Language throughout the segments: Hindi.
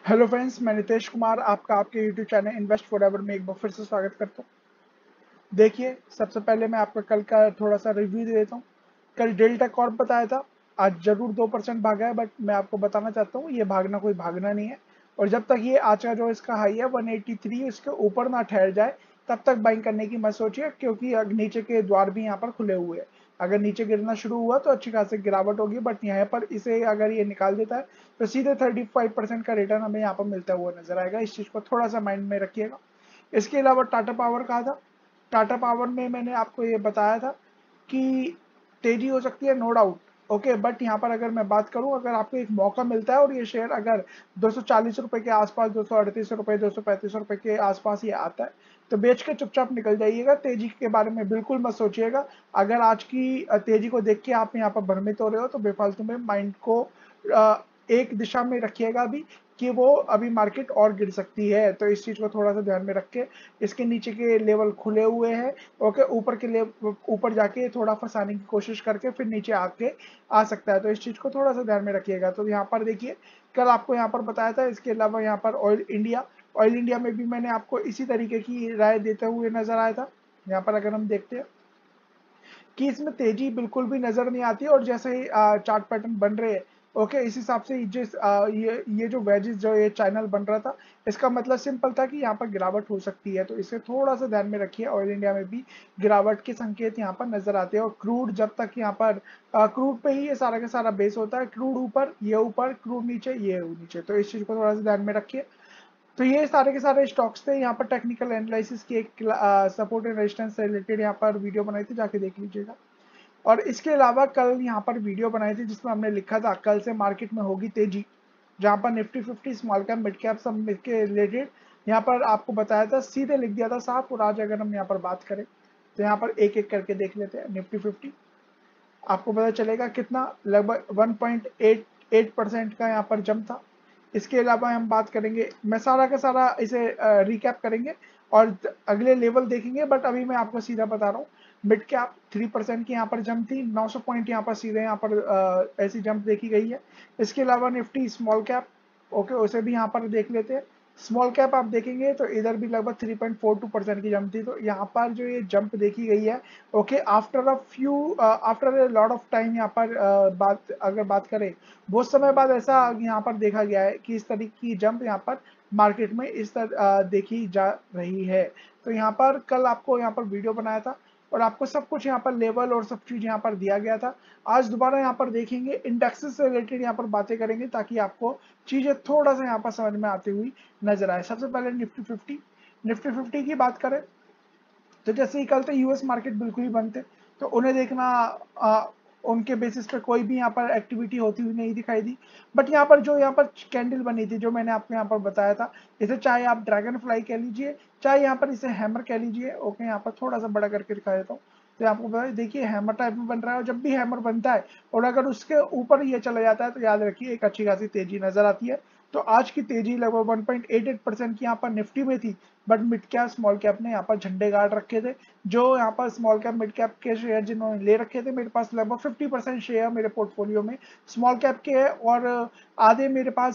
हेलो फ्रेंड्स, मैं नितेश कुमार आपका आपके यूट्यूब चैनल इन्वेस्ट फॉरएवर में एक बार फिर से स्वागत करता हूँ। देखिए, सबसे पहले मैं आपका कल का थोड़ा सा रिव्यू दे देता हूँ। कल डेल्टा कॉर्प बताया था, आज जरूर 2% भागा है, बट मैं आपको बताना चाहता हूँ ये भागना कोई भागना नहीं है। और जब तक ये आज का जो इसका हाई है 183 इसके ऊपर ना ठहर जाए तब तक बाइंग करने की मत सोचिए, क्योंकि नीचे के द्वार भी यहाँ पर खुले हुए हैं। अगर नीचे गिरना शुरू हुआ तो अच्छी खासी गिरावट होगी, बट यहाँ पर इसे अगर ये निकाल देता है तो सीधे 35% का रिटर्न हमें यहाँ पर मिलता हुआ नजर आएगा। इस चीज को थोड़ा सा माइंड में रखिएगा। इसके अलावा टाटा पावर कहा था, टाटा पावर में मैंने आपको ये बताया था कि तेजी हो सकती है, नो डाउट। ओके, बट यहाँ पर अगर मैं बात करूं, अगर आपको एक मौका मिलता है और ये शेयर अगर 240 रुपए के आसपास, 238 रुपए, 235 रुपए के आसपास ये आता है तो बेच के चुपचाप निकल जाइएगा। तेजी के बारे में बिल्कुल मत सोचिएगा। अगर आज की तेजी को देख के आप यहाँ पर भ्रमित हो रहे हो तो बेफालतू में माइंड को एक दिशा में रखिएगा भी कि वो अभी मार्केट और गिर सकती है। तो इस चीज को थोड़ा सा ध्यान में रख के, इसके नीचे के लेवल खुले हुए हैं। ओके, ऊपर के लेवल ऊपर जाके थोड़ा फंसाने की कोशिश करके फिर नीचे आके आ सकता है। तो इस चीज को थोड़ा सा ध्यान में रखिएगा। तो यहाँ पर देखिए, कल आपको यहाँ पर बताया था। इसके अलावा यहाँ पर ऑयल इंडिया में भी मैंने आपको इसी तरीके की राय देते हुए नजर आया था। यहाँ पर अगर हम देखते हैं कि इसमें तेजी बिल्कुल भी नजर नहीं आती, और जैसे ही चार्ट पैटर्न बन रहे हैं, ओके, इस हिसाब से ये जो वेजेस जो ये चैनल बन रहा था, इसका मतलब सिंपल था कि यहाँ पर गिरावट हो सकती है। तो इसे थोड़ा सा ध्यान में रखिए। ऑयल इंडिया में भी गिरावट के संकेत यहाँ पर नजर आते हैं। और क्रूड जब तक यहाँ पर क्रूड पे ही ये सारा का सारा बेस होता है। क्रूड ऊपर, क्रूड नीचे, ये नीचे। तो इस चीज को थोड़ा सा ध्यान में रखिए। तो ये सारे के सारे स्टॉक्स थे। यहाँ पर टेक्निकल एनालिसिस की एक सपोर्ट एंड रेजिस्टेंस से रिलेटेड यहाँ पर वीडियो बनाई थी, जाके देख लीजिएगा। और इसके अलावा कल यहाँ पर वीडियो बनाई थी जिसमें हमने लिखा था कल से मार्केट में होगी तेजी, जहाँ पर Nifty 50 small cap mid cap सब के रिलेटेड यहाँ पर आपको बताया था, सीधे लिख दिया था साफ। और आज अगर हम यहाँ पर बात करें तो यहाँ पर एक एक करके देख लेते हैं। निफ्टी 50 आपको पता चलेगा कितना, लगभग 1.88% का यहाँ पर जंप था। इसके अलावा हम बात करेंगे, मैं सारा का सारा इसे रिकैप करेंगे और अगले लेवल देखेंगे, बट अभी मैं आपको सीधा बता रहा हूँ। मिड कैप 3% की यहाँ पर जंप थी, 900 पॉइंट यहाँ पर सीधे यहाँ पर ऐसी जंप देखी गई है। इसके अलावा निफ्टी स्मॉल कैप, ओके, उसे भी यहाँ पर देख लेते हैं। स्मॉल कैप आप देखेंगे तो इधर भी लगभग 3.42% की जंप थी। तो यहाँ पर जो ये जंप देखी गई है, okay, after a lot of time यहाँ पर बात करें, बहुत समय बाद ऐसा यहाँ पर देखा गया है कि इस तरीके की जंप यहाँ पर मार्केट में इस तरह देखी जा रही है। तो यहाँ पर कल आपको यहाँ पर वीडियो बनाया था और आपको सब कुछ यहाँ पर लेवल और सब चीज यहाँ पर दिया गया था। आज दोबारा यहाँ पर देखेंगे, इंडेक्सेस से रिलेटेड यहाँ पर बातें करेंगे ताकि आपको चीजें थोड़ा सा यहाँ पर समझ में आती हुई नजर आए। सबसे पहले निफ्टी 50 की बात करें तो जैसे ही कल तो यूएस मार्केट बिल्कुल ही बंद थे, तो उन्हें देखना उनके बेसिस पे कोई भी यहाँ पर एक्टिविटी होती हुई नहीं दिखाई दी। बट यहाँ पर जो यहाँ पर कैंडल बनी थी, जो मैंने आपको यहाँ पर बताया था, इसे चाहे आप ड्रैगन फ्लाई कह लीजिए, चाहे यहाँ पर इसे हैमर कह लीजिए। ओके, यहाँ पर थोड़ा सा बड़ा करके दिखा देता हूँ। तो आपको पता है, देखिए हैमर टाइप में बन रहा है। और जब भी हैमर बनता है और अगर उसके ऊपर ये चला जाता है तो याद रखिए एक अच्छी खासी तेजी नजर आती है। तो आज की तेजी लगभग 1.88% की यहाँ पर निफ्टी में थी, but mid cap small cap ने यहाँ पर झंडे गाड़ रखे थे। जो यहाँ पर स्मॉल कैप मिड कैप के शेयर जिन्होंने ले रखे थे, मेरे पास लगभग 50% शेयर मेरे पोर्टफोलियो में स्मॉल कैप के है, और आधे मेरे पास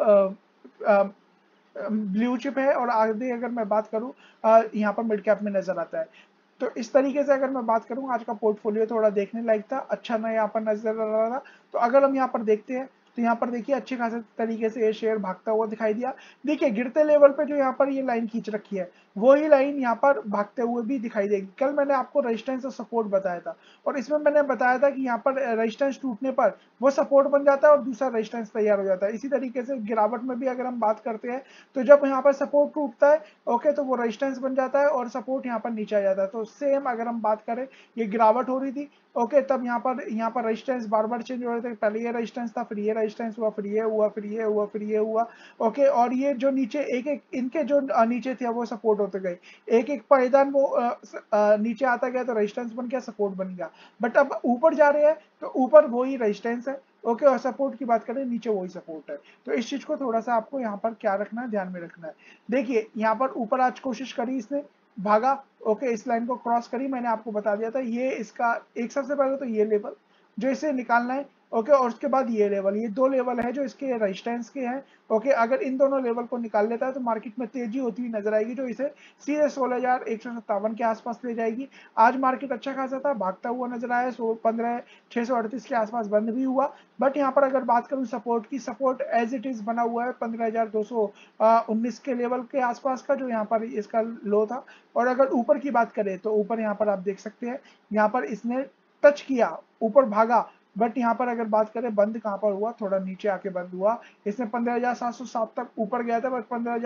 ब्लू चिप है, और आधे अगर मैं बात करूँ यहाँ पर मिड कैप में नजर आता है। तो इस तरीके से अगर मैं बात करूँ, आज का पोर्टफोलियो थोड़ा देखने लायक था, अच्छा ना यहाँ पर नजर आ रहा था। तो अगर हम यहाँ पर देखते हैं तो यहाँ पर देखिए अच्छे खासे तरीके से ये शेयर भागता हुआ दिखाई दिया। देखिए गिरते लेवल पे जो यहाँ पर ये लाइन खींच रखी है, वही लाइन यहाँ पर भागते हुए भी दिखाई देगी। कल मैंने आपको रेजिस्टेंस और सपोर्ट बताया था, और इसमें मैंने बताया था कि यहाँ पर रेजिस्टेंस टूटने पर वो सपोर्ट बन जाता है और दूसरा रेजिस्टेंस तैयार हो जाता है। इसी तरीके से गिरावट में भी अगर हम बात करते हैं तो जब यहाँ पर सपोर्ट टूटता है, ओके, तो वो रेजिस्टेंस बन जाता है और सपोर्ट यहाँ पर नीचे आ जाता है। तो सेम अगर हम बात करें, ये गिरावट हो रही थी, ओके, तब यहाँ पर रेजिस्टेंस बार बार चेंज हो रहे थे। पहले ये रेजिस्टेंस था, फिर ये रेजिस्टेंस हुआ, फिर ये हुआ, फिर ये हुआ, फिर ये हुआ। ओके, और ये जो नीचे एक एक इनके जो नीचे थे वो सपोर्ट होते गए, एक एक पायदान वो नीचे आता गया तो रेजिस्टेंस बन गया, सपोर्ट बन गया। बट अब ऊपर जा रहे हैं तो ऊपर वही रेजिस्टेंस है, ओके, और सपोर्ट की बात करें नीचे वही सपोर्ट है। तो इस चीज को थोड़ा सा आपको यहाँ पर क्या रखना है, ध्यान में रखना है। देखिए यहाँ पर ऊपर आज कोशिश करी इसने, भागा, ओके, इस लाइन को क्रॉस करी, मैंने आपको बता दिया था ये इसका एक, सबसे पहले तो ये लेवल जो इसे निकालना है, ओके, और उसके बाद ये लेवल, ये दो लेवल है जो इसके रेजिस्टेंस के हैं। ओके, अगर इन दोनों लेवल को निकाल लेता है तो मार्केट में तेजी होती हुई नजर आएगी, जो इसे सीधे 16,157 के आसपास ले जाएगी। आज मार्केट अच्छा खासा था, भागता हुआ नजर आया, 15,638 के आसपास बंद भी हुआ। बट यहाँ पर अगर बात करूं सपोर्ट की, सपोर्ट एज इट इज बना हुआ है 15,219 के लेवल के आसपास का, जो यहाँ पर इसका लो था। और अगर ऊपर की बात करें तो ऊपर यहाँ पर आप देख सकते हैं, यहाँ पर इसने टच किया, ऊपर भागा, बट यहाँ पर अगर बात करें बंद कहाँ पर हुआ, थोड़ा नीचे आके बंद हुआ। इसने 15,707 तक ऊपर गया था, बट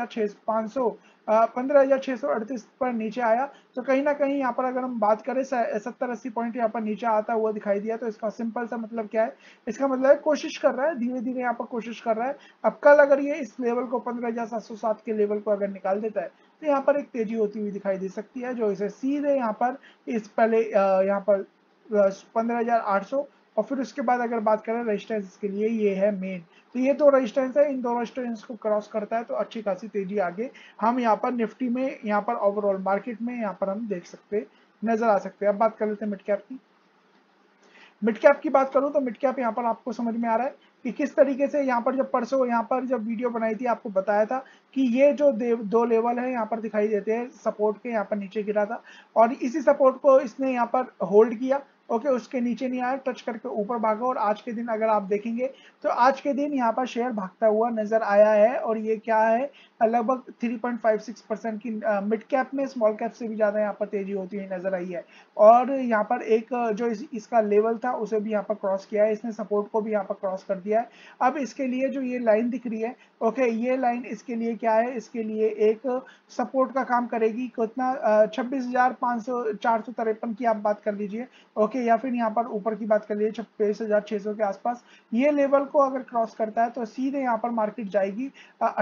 15,638 पर नीचे आया। तो कहीं ना कहीं यहाँ पर अगर हम बात करें 70-80 पॉइंट यहाँ पर नीचे आता हुआ दिखाई दिया, तो इसका सिंपल सा मतलब क्या है, इसका मतलब है कोशिश कर रहा है, धीरे धीरे यहाँ पर कोशिश कर रहा है। अब कल अगर ये इस लेवल को 15,707 के लेवल को अगर निकाल देता है, तो यहाँ पर एक तेजी होती हुई दिखाई दे सकती है, जो इसे सीधे यहाँ पर इस पहले यहाँ पर 15,800, और फिर उसके बाद अगर बात करें रेजिस्टेंस के लिए, ये है मेन। तो ये दो रेजिस्टेंस है, इन दो रेजिस्टेंस को क्रॉस करता है तो अच्छी खासी तेजी आगे हम यहाँ पर निफ्टी में, यहाँ पर ओवरऑल मार्केट में यहाँ पर हम देख सकते नजर आ सकते हैं। अब बात कर लेते हैं मिड कैप की। मिड कैप की बात करूं तो मिड कैप यहाँ पर आपको समझ में आ रहा है कि किस तरीके से यहाँ पर जब परसों यहाँ पर जब वीडियो बनाई थी, आपको बताया था कि ये जो दो लेवल है यहाँ पर दिखाई देते हैं सपोर्ट के, यहाँ पर नीचे गिरा था और इसी सपोर्ट को इसने यहाँ पर होल्ड किया। ओके, उसके नीचे नहीं आया, टच करके ऊपर भागा, और आज के दिन अगर आप देखेंगे तो आज के दिन यहाँ पर शेयर भागता हुआ नजर आया है। और ये क्या है, लगभग 3.56% की मिड कैप में स्मॉल कैप से भी ज्यादा यहाँ पर तेजी होती हुई नजर आई है। और यहाँ पर एक जो इसका लेवल था उसे भी यहाँ पर क्रॉस किया है इसने, सपोर्ट को भी यहाँ पर क्रॉस कर दिया है। अब इसके लिए जो ये लाइन दिख रही है, ओके, ये लाइन इसके लिए क्या है, इसके लिए एक सपोर्ट का काम करेगी। कितना, 26,453 की आप बात कर लीजिए। ओके, या फिर यहाँ पर ऊपर की बात कर लीजिए 26,600 के आसपास। ये लेवल को अगर क्रॉस करता है तो सीधे यहाँ पर मार्केट जाएगी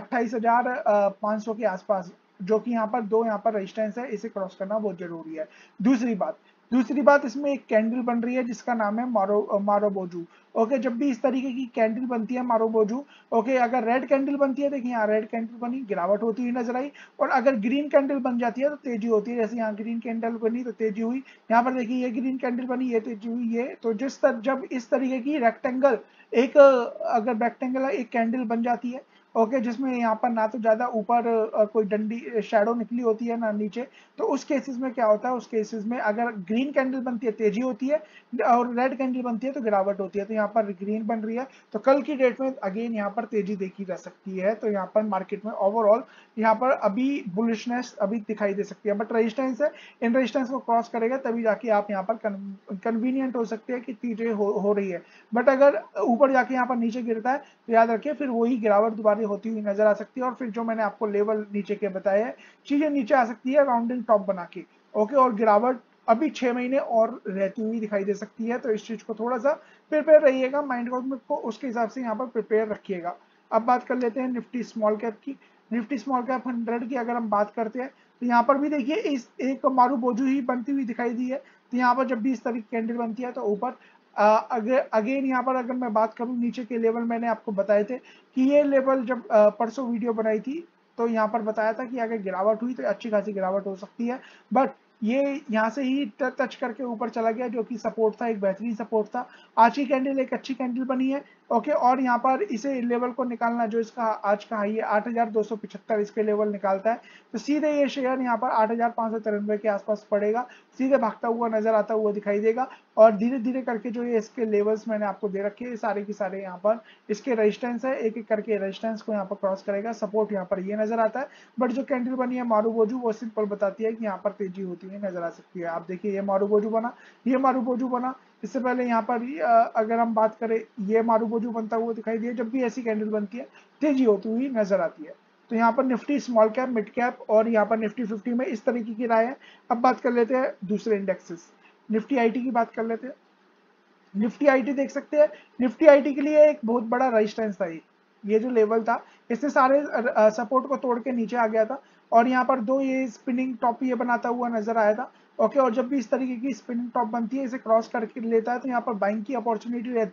28,500 के आसपास, जो कि यहाँ पर दो यहाँ पर रेजिस्टेंस है, इसे क्रॉस करना बहुत जरूरी है। दूसरी बात इसमें एक कैंडल बन रही है जिसका नाम है मारोबोजू। ओके, जब भी इस तरीके की कैंडल बनती है मारोबोजू, ओके, अगर रेड कैंडल बनती है, देखिए यहाँ रेड कैंडल बनी, गिरावट होती हुई नजर आई। और अगर ग्रीन कैंडल बन जाती है तो तेजी होती है, जैसे यहाँ ग्रीन कैंडल बनी तो तेजी हुई। यहाँ पर देखिए ये ग्रीन कैंडल बनी, ये तेजी हुई। ये तो जब इस तरीके की रेक्टेंगल एक अगर रेक्टेंगल एक कैंडल बन जाती है, ओके, जिसमें यहाँ पर ना तो ज्यादा ऊपर कोई डंडी शैडो निकली होती है ना नीचे, तो उस केसेस में क्या होता है, उस केसेस में अगर ग्रीन कैंडल बनती है तेजी होती है, और रेड कैंडल बनती है तो गिरावट होती है। तो यहाँ पर ग्रीन बन रही है, तो कल की डेट में अगेन यहाँ पर तेजी देखी जा सकती है। तो यहाँ पर मार्केट में ओवरऑल यहाँ पर अभी बुलिशनेस अभी दिखाई दे सकती है, बट रेजिस्टेंस है, इन रेजिस्टेंस को क्रॉस करेगा तभी जाके आप यहाँ पर कन्वीनियंट हो सकते हैं कि तेजी हो रही है। बट अगर ऊपर जाके यहाँ पर नीचे गिरता है तो याद रखिए फिर वही गिरावट दोबारा होती हुई नजर आ सकती है, और फिर जो मैंने आपको लेवल नीचे के बताए हैं, चीजें नीचे आ सकती है राउंडिंग टॉप बना के। ओके, और गिरावट अभी 6 महीने और रहती हुई दिखाई दे सकती है, तो इस चीज को थोड़ा सा प्रिपेयर रहिएगा, माइंड को उसके हिसाब से यहाँ पर प्रिपेयर रखिएगा। अब बात कर लेते हैं निफ्टी स्मॉल कैप की। निफ्टी स्मॉल कैप 100 की अगर हम बात करते हैं तो यहाँ पर भी देखिए इस एक मारू बोझू ही बनती हुई दिखाई दी है। तो यहाँ पर जब भी इस तरह की कैंडल बनती है तो ऊपर अगेन यहाँ पर अगर मैं बात करूं नीचे के लेवल, मैंने आपको बताए थे कि ये लेवल जब परसों वीडियो बनाई थी तो यहाँ पर बताया था कि अगर गिरावट हुई तो अच्छी खासी गिरावट हो सकती है। बट ये यहाँ से ही टच करके ऊपर चला गया, जो कि सपोर्ट था, एक बेहतरीन सपोर्ट था। आज की कैंडल एक अच्छी कैंडल बनी है। ओके, और यहाँ पर इसे लेवल को निकालना, जो इसका आज का हाई है 8,275, इसके लेवल निकालता है तो सीधे ये शेयर यहाँ पर 8,593 के आसपास पड़ेगा, सीधे भागता हुआ नजर आता हुआ दिखाई देगा। और धीरे धीरे करके जो ये इसके लेवल्स मैंने आपको दे रखे हैं सारे के सारे, यहाँ पर इसके रेजिस्टेंस है, एक एक करके रेजिस्टेंस को यहाँ पर क्रॉस करेगा। सपोर्ट यहाँ पर ये नजर आता है, बट जो कैंडल बनी है मारूबोजू वो सिंपल बताती है कि यहाँ पर तेजी होती है नजर आ सकती है। आप देखिए ये मारूबोजू बना, ये मारूबोजू बना, इससे पहले यहाँ पर अगर हम बात करें ये मारूबोजू बनता हुआ दिखाई दिया। जब भी ऐसी कैंडल बनती है तेजी होती हुई नजर आती है। तो यहाँ पर Nifty small cap, mid cap और यहाँ पर निफ्टी 50 में इस तरीके की राय है। अब बात कर लेते हैं दूसरे इंडेक्सेस, निफ्टी आईटी की बात कर लेते हैं। निफ्टी आईटी देख सकते हैं, निफ्टी आईटी के लिए एक बहुत बड़ा रेजिस्टेंस था ये जो लेवल था, इससे सारे सपोर्ट को तोड़ के नीचे आ गया था, और यहाँ पर दो ये स्पिनिंग टॉप ये बनाता हुआ नजर आया था। ओके, और जब भी इस तरीके की स्पिनिंग टॉप बनती है, इसे क्रॉस करके लेता है तो यहाँ पर बाइंग की अपॉर्चुनिटी रहती है।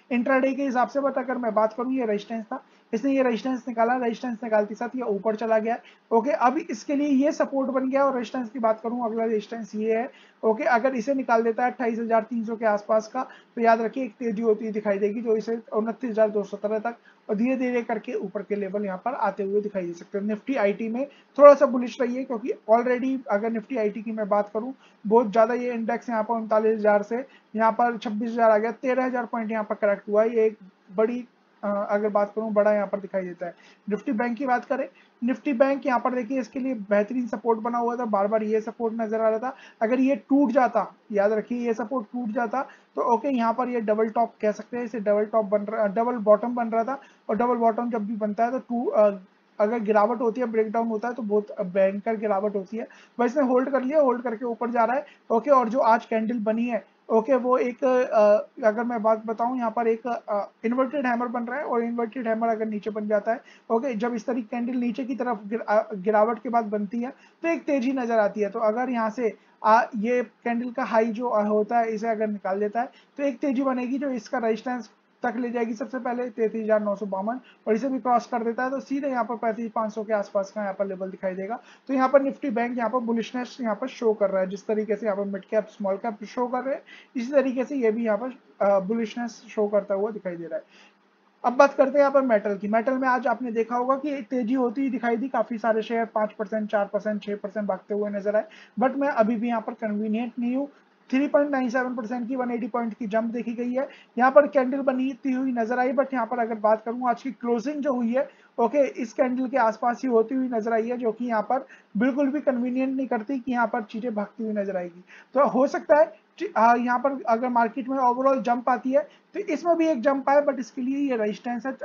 इंट्राडे के हिसाब से, बट अगर मैं बात करूं ये रेजिस्टेंस था, इसने ये रेजिस्टेंस निकाला, रेजिस्टेंस निकालते साथ ये ऊपर चला गया। ओके, अब इसके लिए ये सपोर्ट बन गया। और रेजिस्टेंस की बात करूं, अगला रेजिस्टेंस ये है। ओके, अगर इसे निकाल देता है 28,300 के आसपास का, तो याद रखिए एक तेजी होती हुई दिखाई देगी जो इसे 29,217 तक और धीरे धीरे करके ऊपर के लेवल यहाँ पर आते हुए दिखाई दे सकते हैं। निफ्टी आईटी में थोड़ा सा बुलिश रही है, क्योंकि ऑलरेडी अगर निफ्टी आईटी की मैं बात करूं, बहुत ज्यादा ये इंडेक्स यहाँ पर 39,000 से यहाँ पर 26,000 आ गया, 13,000 पॉइंट यहाँ पर करेक्ट हुआ है। ये एक बड़ी अगर बात करूं बड़ा यहाँ पर दिखाई देता है। निफ्टी बैंक की बात करें, निफ्टी बैंक यहाँ पर देखिए इसके लिए बेहतरीन सपोर्ट बना हुआ था, बार बार ये सपोर्ट नजर आ रहा था। अगर ये टूट जाता, याद रखिए ये सपोर्ट टूट जाता, तो ओके यहाँ पर ये डबल टॉप कह सकते हैं इसे, डबल टॉप बन रहा, डबल बॉटम बन रहा था। और डबल बॉटम जब भी बनता है तो अगर गिरावट होती है, ब्रेकडाउन होता है, तो बहुत भयंकर गिरावट होती है। बस इसने होल्ड कर लिया, होल्ड करके ऊपर जा रहा है। ओके, और जो आज कैंडल बनी है, ओके, वो एक अगर मैं बात बताऊं, यहाँ पर एक इन्वर्टेड हैमर बन रहा है। और इन्वर्टेड हैमर अगर नीचे बन जाता है, ओके, जब इस तरीके कैंडल नीचे की तरफ गिरावट के बाद बनती है, तो एक तेजी नजर आती है। तो अगर यहाँ से ये कैंडल का हाई जो होता है, इसे अगर निकाल देता है, तो एक तेजी बनेगी जो इसका रेजिस्टेंस तक ले जाएगी सबसे पहले 33,952, और इसे भी क्रॉस कर देता है तो सीधे यहाँ पर 35,500 के आसपास का यहाँ पर लेवल दिखाई देगा। तो यहाँ पर निफ्टी बैंक यहाँ पर बुलिशनेस यहाँ पर शो कर रहा है, जिस तरीके से यहाँ पर mid cap small cap show कर रहे हैं, इसी तरीके से ये भी यहाँ पर बुलिशनेस शो करता हुआ दिखाई दे रहा है। अब बात करते हैं यहाँ पर मेटल की। मेटल में आज आपने देखा होगा कि तेजी होती ही दिखाई दी, काफी सारे शेयर 5%, 4%, 6% भागते हुए नजर आए। बट मैं अभी भी यहाँ पर कन्वीनियंट नहीं हूँ। 3.97% की 180 पॉइंट की जंप देखी गई है, यहाँ पर कैंडल बनती हुई नजर आई। बट यहाँ पर अगर बात करूँ आज की क्लोजिंग जो हुई है, ओके, इस कैंडल के आसपास ही होती हुई नजर आई है, जो कि यहाँ पर बिल्कुल भी कन्वीनियंट नहीं करती कि यहाँ पर चीजें भागती हुई नजर आएगी। तो हो सकता है यहाँ पर अगर मार्केट में ओवरऑल जंप आती है, तो इसमें भी एक जंप आए, बट इसके लिए ये रेजिस्टेंस है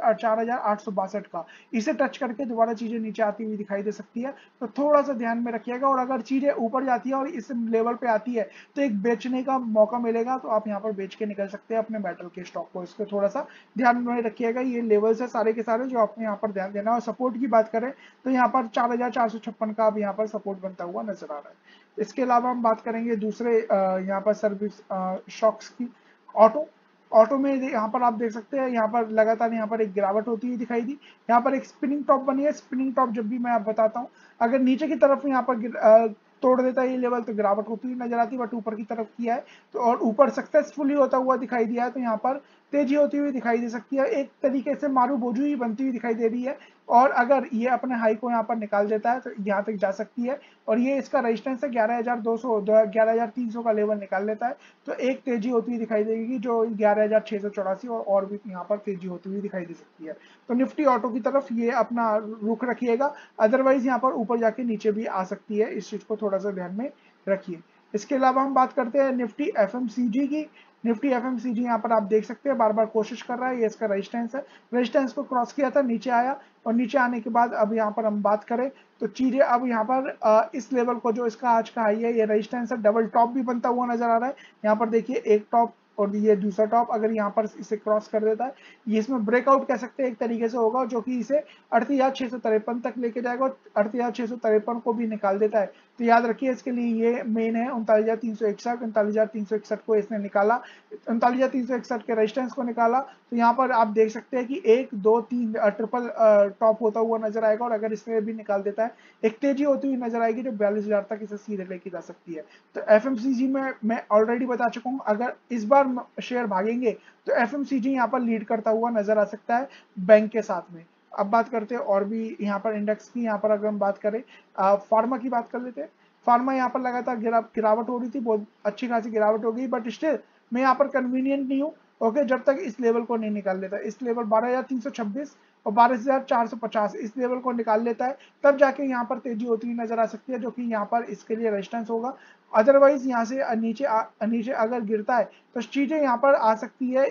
4,862 का, इसे टच करके दोबारा चीजें नीचे आती हुई दिखाई दे सकती है। तो थोड़ा सा ध्यान में रखिएगा। और अगर चीजें ऊपर जाती है और इस लेवल पे आती है, तो एक बेचने का मौका मिलेगा, तो आप यहाँ पर बेच के निकल सकते हैं अपने मेटल के स्टॉक को। इसको थोड़ा सा ध्यान में रखिएगा। ये लेवल्स है सारे के सारे जो आपने यहाँ पर ध्यान देना है। और सपोर्ट की बात करें तो यहाँ पर 4,456 का अब यहाँ पर सपोर्ट बनता हुआ नजर आ रहा है। इसके अलावा हम बात करेंगे दूसरे यहाँ पर सर्विस शॉक्स की। ऑटो, ऑटो में यहाँ पर आप देख सकते हैं, यहाँ पर लगातार यहाँ पर एक गिरावट होती हुई दिखाई दी। यहाँ पर एक स्पिनिंग टॉप बनी है। स्पिनिंग टॉप जब भी मैं आप बताता हूँ, अगर नीचे की तरफ यहाँ पर तोड़ देता है ये लेवल, तो गिरावट होती हुई नजर आती है। बट ऊपर की तरफ किया है तो, और ऊपर सक्सेसफुली होता हुआ दिखाई दिया है, तो यहाँ पर तेजी होती हुई दिखाई दे सकती है। एक तरीके से मारू बोझू ही बनती हुई दिखाई दे रही है। और अगर ये अपने हाई को यहाँ पर निकाल देता है, तो यहाँ तक जा सकती है। और ये इसका रेजिस्टेंस है 11,200, 11,300 का लेवल निकाल लेता है, तो एक तेजी होती हुई दिखाई देगी जो 11,684 और भी यहाँ पर तेजी होती हुई दिखाई दे सकती है। तो निफ्टी ऑटो की तरफ ये अपना रुख रखिएगा, अदरवाइज यहाँ पर ऊपर जाके नीचे भी आ सकती है, इस चीज को थोड़ा सा ध्यान में रखिए। इसके अलावा हम बात करते हैं निफ्टी एफएमसीजी की। निफ्टी एफएमसीजी यहाँ पर आप देख सकते हैं बार बार कोशिश कर रहा है, ये इसका रेजिस्टेंस है। रेजिस्टेंस को क्रॉस किया था, नीचे आया, और नीचे आने के बाद अब यहाँ पर हम बात करें तो चीजें अब यहाँ पर इस लेवल को जो इसका आज का हाई है, ये रेजिस्टेंस है, डबल टॉप भी बनता हुआ नजर आ रहा है। यहाँ पर देखिए एक टॉप और ये दूसरा टॉप, अगर यहाँ पर इसे क्रॉस कर देता है, ये इसमें ब्रेकआउट कह सकते हैं एक तरीके से होगा, जो कि इसे 38,653 तक लेके जाएगा। और 38,653 को भी निकाल देता है, तो याद रखिए इसके लिए ये मेन है 39,361। 39,361 को इसने निकाला, 39,361 के रेजिस्टेंस को निकाला, तो यहाँ पर आप देख सकते हैं कि 1 2 3 ट्रिपल टॉप होता हुआ नजर आएगा। और अगर इसमें भी निकाल देता है, एक तेजी होती हुई नजर आएगी जो 42,000 तक इसे सीधे लेके जा सकती है। तो एफएमसीजी में मैं ऑलरेडी बता चुका हूँ, अगर इस बार शेयर भागेंगे तो एफएमसीजी यहाँ पर लीड करता हुआ नजर आ सकता है बैंक के साथ में। अब बात करते हैं और भी यहाँ पर इंडेक्स की। यहाँ पर अगर हम बात करें फार्मा की बात कर लेते हैं। फार्मा यहाँ पर लगातार गिरावट हो रही थी, बहुत अच्छी खासी गिरावट हो गई, बट स्टिल मैं यहाँ पर कन्वीनियंट नहीं हूँ। ओके, जब तक इस लेवल को नहीं निकाल लेता, इस लेवल 12,326 और 12,450 इस लेवल को निकाल लेता है, तब जाके यहाँ पर तेजी होती हुई नजर आ सकती है, जो कि यहाँ पर इसके लिए रेजिस्टेंस होगा। अदरवाइज यहाँ से नीचे अगर गिरता है, तो चीजें यहाँ पर आ सकती है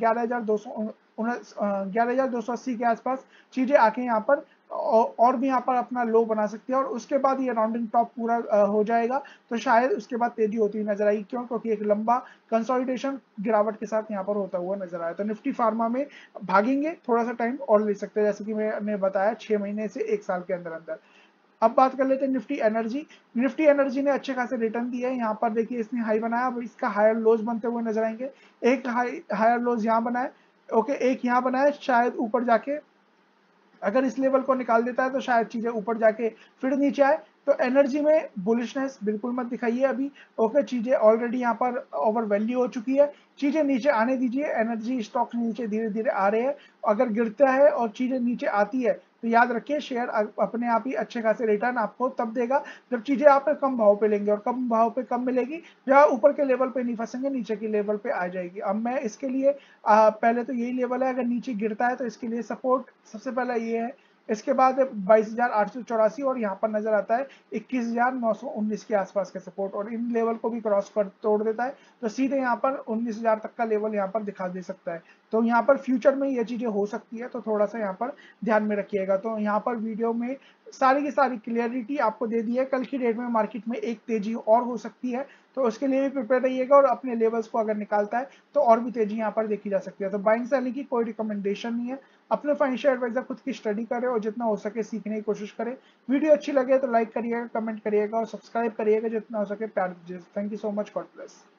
11,280 के आसपास चीजें आके यहाँ पर और भी यहाँ पर अपना लो बना सकती है। और उसके बाद ये राउंडिंग टॉप पूरा हो जाएगा, तो शायद उसके बाद तेजी होती हुई नजर आएगी। क्यों? क्योंकि एक लंबा कंसोलिडेशन गिरावट के साथ यहाँ पर होता हुआ नजर आया। तो निफ्टी फार्मा में भागेंगे, थोड़ा सा टाइम और ले सकते हैं, जैसे कि मैंने बताया 6 महीने से 1 साल के अंदर अंदर। अब बात कर लेते हैं निफ्टी एनर्जी। निफ्टी एनर्जी ने अच्छे खासे रिटर्न दिए हैं। यहाँ पर देखिए इसने हाई बनाया, अब इसका हायर लोज बनते हुए नजर आएंगे। एक हायर लोज यहाँ बनाया, ओके, एक यहाँ बनाया, शायद ऊपर जाके अगर इस लेवल को निकाल देता है तो शायद चीजें ऊपर जाके फिर नीचे आए। तो एनर्जी में बुलिशनेस बिल्कुल मत दिखाइए अभी। ओके, चीजें ऑलरेडी यहाँ पर ओवर वैल्यू हो चुकी है, चीजें नीचे आने दीजिए। एनर्जी स्टॉक नीचे धीरे धीरे आ रहे हैं, अगर गिरता है और चीजें नीचे आती है तो याद रखिए शेयर अपने आप ही अच्छे खासे रिटर्न आपको तब देगा जब चीजें आप कम भाव पे लेंगे, और कम भाव पे कब मिलेगी, जहाँ ऊपर के लेवल पे नहीं फंसेंगे, नीचे के लेवल पे आ जाएगी। अब मैं इसके लिए पहले तो यही लेवल है, अगर नीचे गिरता है तो इसके लिए सपोर्ट सबसे पहला ये है। इसके बाद 22,884 और यहाँ पर नजर आता है 21,919 के आसपास के सपोर्ट, और इन लेवल को भी क्रॉस कर तोड़ देता है तो सीधे यहाँ पर 19,000 तक का लेवल यहाँ पर दिखा दे सकता है। तो यहाँ पर फ्यूचर में ये चीजें हो सकती है, तो थोड़ा सा यहाँ पर ध्यान में रखिएगा। तो यहाँ पर वीडियो में सारी की सारी क्लियरिटी आपको दे दी है। कल की डेट में मार्केट में एक तेजी और हो सकती है, तो उसके लिए भी प्रिपेयर रहिएगा, और अपने लेवल्स को अगर निकालता है तो और भी तेजी यहाँ पर देखी जा सकती है। तो बाइंग सेलिंग की कोई रिकमेंडेशन नहीं है, अपने फाइनेंशियल एडवाइजर खुद की स्टडी करें और जितना हो सके सीखने की कोशिश करें। वीडियो अच्छी लगे तो लाइक करिएगा, कमेंट करिएगा और सब्सक्राइब करिएगा, जितना हो सके प्यार दीजिए। Thank you so much, God bless.